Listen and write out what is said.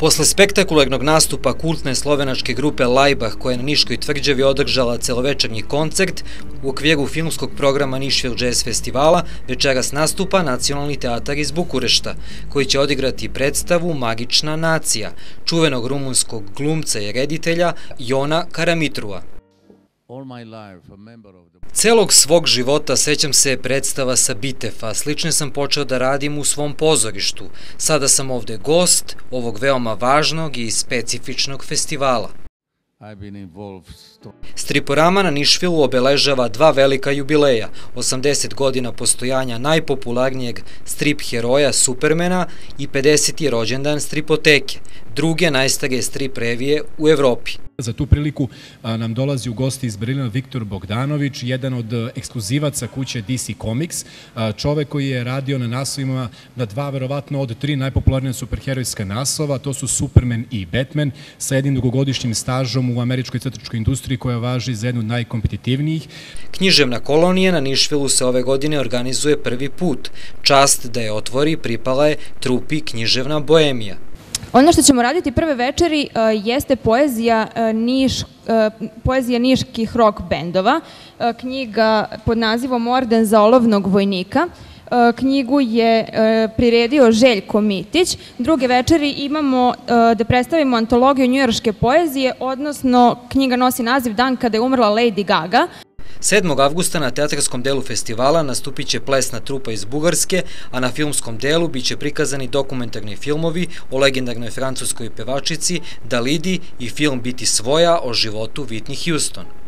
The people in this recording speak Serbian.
Posle spektakularnog nastupa kultne slovenačke grupe Laibach, koja je na Niškoj tvrđavi održala celovečernji koncert u okviru filmskog programa Nišvil Jazz Festivala, večeras nastupa Nacionalni teatar iz Bukurešta, koji će odigrati predstavu Magična nacija, čuvenog rumunskog glumca i reditelja Jona Karamitrua. Celog svog života sećam se predstava sa Bitefa, slične sam počeo da radim u svom pozorištu. Sada sam ovde gost ovog veoma važnog i specifičnog festivala. Striporama na Nišvilu obeležava dva velika jubileja, 80 godina postojanja najpopularnijeg strip heroja Supermana i 50. rođendan stripoteke, druge najstarije strip revije u Evropi. Za tu priliku nam dolazi u gosti iz Berlina Viktor Bogdanović, jedan od ekskluzivaca kuće DC Comics, čovek koji je radio na naslovima na dva, verovatno od tri najpopularnija superherojska naslova, to su Superman i Batman, sa jednim dugogodišnjim stažom u američkoj crtačkoj industriji koja važi za jednu od najkompetitivnijih. Književna kolonija na Nišvilu se ove godine organizuje prvi put. Čast da je otvori pripala je trupi Književna boemija. Ono što ćemo raditi prve večeri jeste poezija niških rock bendova, knjiga pod nazivom Orden za olovnog vojnika. Knjigu je priredio Željko Mitić. Druge večeri imamo da predstavimo antologiju njujorške poezije, odnosno knjiga nosi naziv Dan kada je umrla Lady Gaga. 7. avgusta na teatarskom delu festivala nastupit će plesna trupa iz Bugarske, a na filmskom delu biće prikazani dokumentarni filmovi o legendarnoj francuskoj pevačici Dalidi i film Biti svoja o životu Whitney Houston.